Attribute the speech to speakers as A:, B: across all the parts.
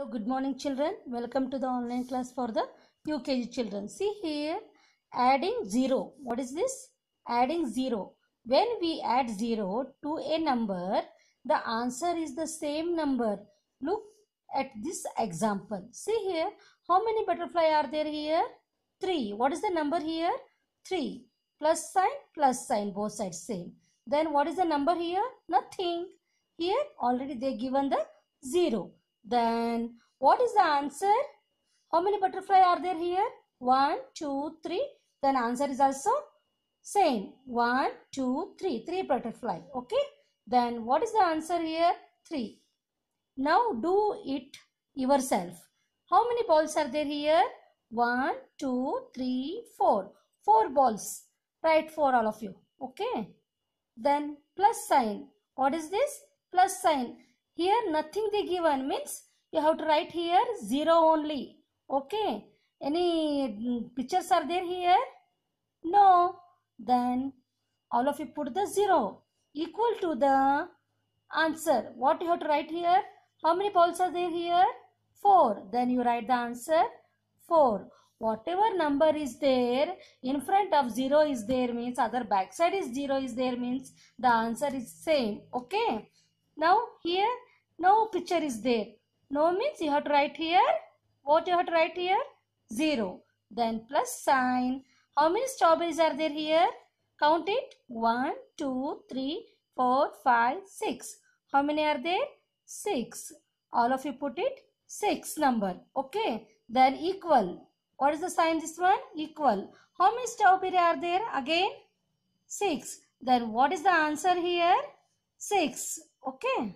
A: Good morning children. Welcome to the online class for the UKG children. See here, adding 0. What is this? Adding 0. When we add 0 to a number, the answer is the same number. Look at this example. See here, how many butterfly are there here? 3. What is the number here? 3. Plus sign, both sides same. Then what is the number here? Nothing. Here already they given the 0. Then what is the answer? How many butterfly are there here? 1, 2, 3. Then answer is also same. 1, 2, 3. 3 butterfly. Okay. Then what is the answer here? 3. Now do it yourself. How many balls are there here? 1, 2, 3, 4. 4 balls. Write for all of you. Okay. Then plus sign. What is this? Plus sign. Here nothing they given, means you have to write here 0 only. Okay. Any pictures are there here? No. Then all of you put the 0 equal to the answer. What you have to write here? How many balls are there here? 4. Then you write the answer 4. Whatever number is there in front of 0 is there, means other backside is 0 is there, means the answer is same. Okay. Now here no picture is there. No means you have to write here. What you have to write here? 0. Then plus sign. How many strawberries are there here? Count it. 1, 2, 3, 4, 5, 6. How many are there? 6. All of you put it 6 number. Okay. Then equal. What is the sign this one? Equal. How many strawberries are there? Again 6. Then what is the answer here? 6. Okay.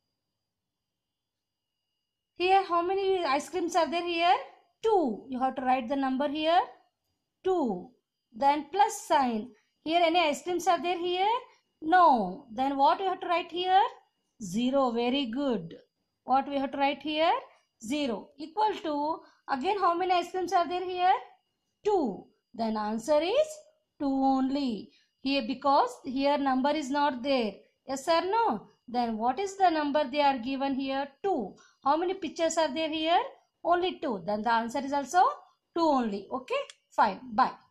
A: Here how many ice creams are there here? 2. You have to write the number here. 2. Then plus sign. Here any ice creams are there here? No. Then what you have to write here? 0. Very good. What we have to write here? 0. Equal to, again how many ice creams are there here? 2. Then answer is 2 only. Here because here number is not there. Yes or no? Then what is the number they are given here? 2. How many pictures are there here? Only 2. Then the answer is also 2 only. Okay. Fine. Bye.